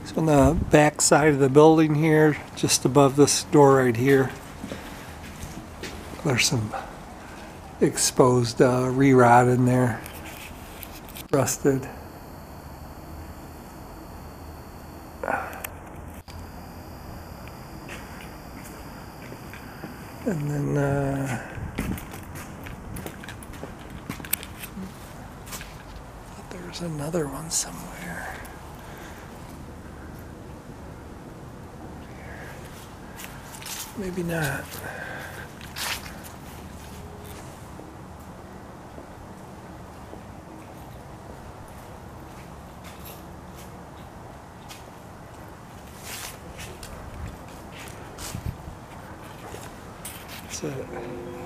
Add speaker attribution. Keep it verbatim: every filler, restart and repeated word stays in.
Speaker 1: So on the back side of the building here, just above this door right here, there's some exposed uh, re-rot in there, rusted. And then uh, there's another one somewhere. Maybe not. That's it.